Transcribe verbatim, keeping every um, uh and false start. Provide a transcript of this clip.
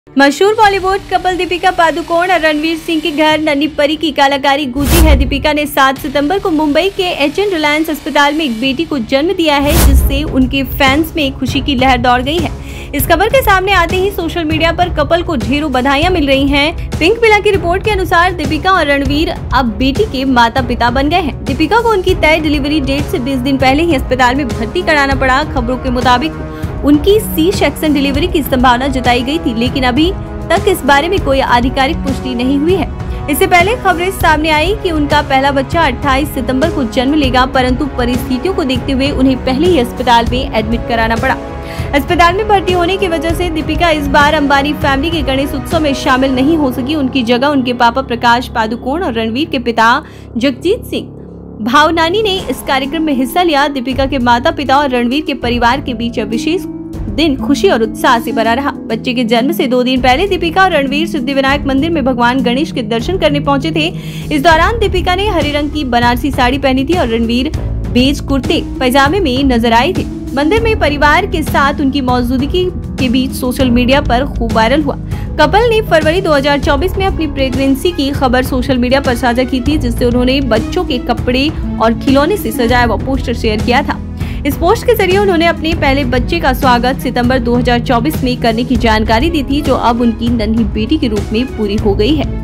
मशहूर बॉलीवुड कपल दीपिका पादुकोण और रणवीर सिंह के घर नन्ही परी की कलाकारी गूंजी है। दीपिका ने सात सितंबर को मुंबई के एच एन रिलायंस अस्पताल में एक बेटी को जन्म दिया है, जिससे उनके फैंस में खुशी की लहर दौड़ गई है। इस खबर के सामने आते ही सोशल मीडिया पर कपल को ढेरों बधाइयां मिल रही हैं। पिंक विला की रिपोर्ट के अनुसार दीपिका और रणवीर अब बेटी के माता पिता बन गए हैं। दीपिका को उनकी तय डिलीवरी डेट से बीस दिन पहले ही अस्पताल में भर्ती कराना पड़ा। खबरों के मुताबिक उनकी सी सेक्शन डिलीवरी की संभावना जताई गई थी, लेकिन अभी तक इस बारे में कोई आधिकारिक पुष्टि नहीं हुई है। इससे पहले खबरें सामने आई कि उनका पहला बच्चा अट्ठाईस सितंबर को जन्म लेगा, परंतु परिस्थितियों को देखते हुए उन्हें पहले ही अस्पताल में एडमिट कराना पड़ा। अस्पताल में भर्ती होने की वजह से दीपिका इस बार अंबानी फैमिली के गणेश उत्सव में शामिल नहीं हो सकी। उनकी जगह उनके पापा प्रकाश पादुकोण और रणवीर के पिता जगजीत सिंह भावनानी ने इस कार्यक्रम में हिस्सा लिया। दीपिका के माता पिता और रणवीर के परिवार के बीच विशेष दिन खुशी और उत्साह से भरा रहा। बच्चे के जन्म से दो दिन पहले दीपिका और रणवीर सिद्धिविनायक मंदिर में भगवान गणेश के दर्शन करने पहुंचे थे। इस दौरान दीपिका ने हरे रंग की बनारसी साड़ी पहनी थी और रणवीर बेज कुर्ते पैजामे में नजर आए थे। मंदिर में परिवार के साथ उनकी मौजूदगी के बीच सोशल मीडिया पर खूब वायरल हुआ। कपल ने फरवरी दो हज़ार चौबीस में अपनी प्रेगनेंसी की खबर सोशल मीडिया पर साझा की थी, जिससे उन्होंने बच्चों के कपड़े और खिलौने से सजाया हुआ पोस्टर शेयर किया था। इस पोस्ट के जरिए उन्होंने अपने पहले बच्चे का स्वागत सितंबर दो हज़ार चौबीस में करने की जानकारी दी थी, जो अब उनकी नन्ही बेटी के रूप में पूरी हो गई है।